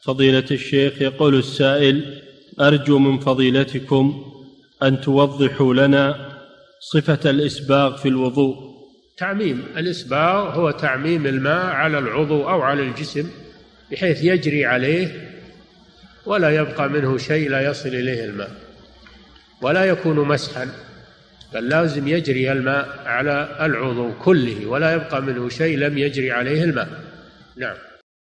فضيلة الشيخ، يقول السائل: أرجو من فضيلتكم أن توضحوا لنا صفة الإسباغ في الوضوء. تعميم الإسباغ هو تعميم الماء على العضو أو على الجسم بحيث يجري عليه ولا يبقى منه شيء لا يصل إليه الماء، ولا يكون مسحا، بل لازم يجري الماء على العضو كله ولا يبقى منه شيء لم يجري عليه الماء. نعم.